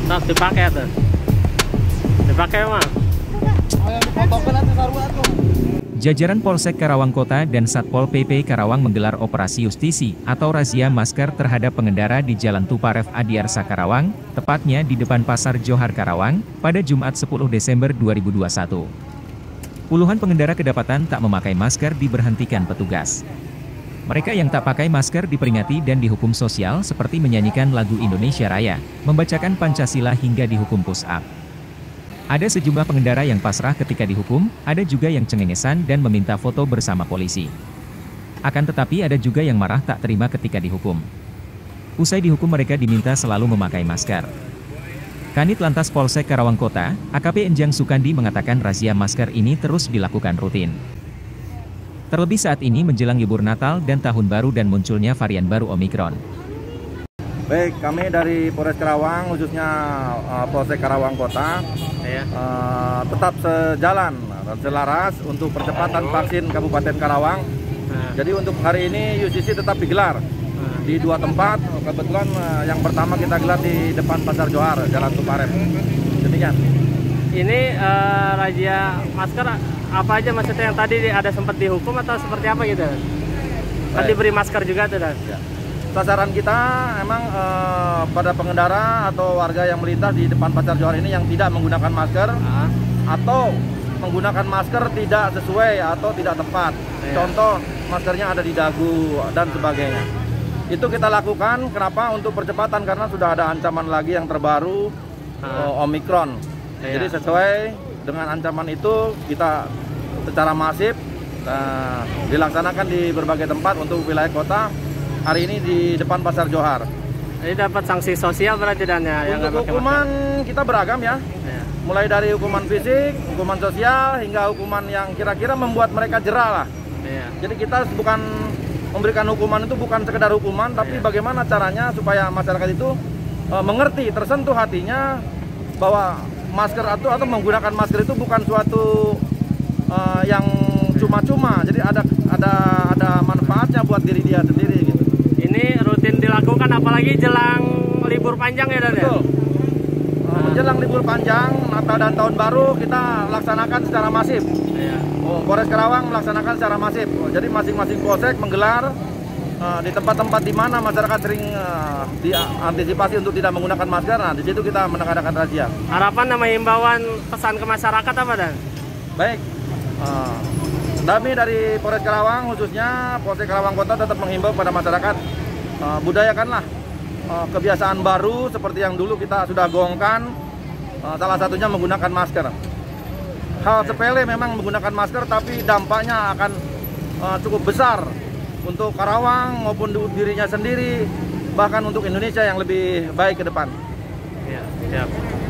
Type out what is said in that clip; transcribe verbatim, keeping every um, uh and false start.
Sok dipakai tuh. Dipakai mah. Jajaran Polsek Karawang Kota dan Satpol P P Karawang menggelar operasi justisi atau razia masker terhadap pengendara di Jalan Tuparef Adiarsa Karawang, tepatnya di depan Pasar Johar Karawang, pada Jumat sepuluh Desember dua ribu dua puluh satu. Puluhan pengendara kedapatan tak memakai masker diberhentikan petugas. Mereka yang tak pakai masker diperingati dan dihukum sosial seperti menyanyikan lagu Indonesia Raya, membacakan Pancasila hingga dihukum push up. Ada sejumlah pengendara yang pasrah ketika dihukum, ada juga yang cengengesan dan meminta foto bersama polisi. Akan tetapi ada juga yang marah tak terima ketika dihukum. Usai dihukum mereka diminta selalu memakai masker. Kanit Lantas Polsek Karawang Kota, A K P Enjang Sukandi mengatakan razia masker ini terus dilakukan rutin. Terlebih saat ini menjelang libur Natal dan Tahun Baru dan munculnya varian baru Omikron. Baik, kami dari Polres Karawang, khususnya uh, Polsek Karawang Kota, ya. uh, tetap sejalan dan selaras untuk percepatan vaksin Kabupaten Karawang. Nah. Jadi untuk hari ini U C C tetap digelar nah. di dua tempat. Kebetulan uh, yang pertama kita gelar di depan Pasar Johar, Jalan Tuparef. Demikian. Ini uh, razia masker apa aja maksudnya, yang tadi ada sempat dihukum atau seperti apa gitu? Kan diberi masker juga tuh, Dan? Ya. Sasaran kita emang eh, pada pengendara atau warga yang melintas di depan Pasar Johar ini yang tidak menggunakan masker ah. atau menggunakan masker tidak sesuai atau tidak tepat. Ya. Contoh, maskernya ada di dagu dan sebagainya. Itu kita lakukan, kenapa? Untuk percepatan, karena sudah ada ancaman lagi yang terbaru, ah. Omikron. Ya. Jadi sesuai dengan ancaman itu, kita secara masif uh, dilaksanakan di berbagai tempat untuk wilayah kota. Hari ini di depan Pasar Johar. Jadi dapat sanksi sosial berarti, Dan, ya? Untuk hukuman kita beragam ya. ya. Mulai dari hukuman fisik, hukuman sosial, hingga hukuman yang kira-kira membuat mereka jera lah. Ya. Jadi kita bukan memberikan hukuman itu bukan sekedar hukuman, tapi ya. bagaimana caranya supaya masyarakat itu uh, mengerti, tersentuh hatinya bahwa masker atau atau menggunakan masker itu bukan suatu uh, yang cuma-cuma. Jadi ada ada ada manfaatnya buat diri dia sendiri gitu. Ini rutin dilakukan apalagi jelang libur panjang ya, Dan? Betul. Uh, menjelang libur panjang, Natal dan Tahun Baru kita laksanakan secara masif. Iya. Oh, Polres Karawang melaksanakan secara masif. Oh, jadi masing-masing polsek menggelar uh, di tempat-tempat di mana masyarakat sering uh, diantisipasi untuk tidak menggunakan masker. Nah, di situ kita mengadakan razia. Harapan nama himbauan pesan ke masyarakat apa, Dan? Baik. Uh, Kami dari Polres Karawang, khususnya Polsek Karawang Kota, tetap menghimbau pada masyarakat uh, budayakanlah uh, kebiasaan baru seperti yang dulu kita sudah gongkan, uh, salah satunya menggunakan masker. Hal sepele memang menggunakan masker, tapi dampaknya akan uh, cukup besar untuk Karawang maupun dirinya sendiri, bahkan untuk Indonesia yang lebih baik ke depan. Ya, siap.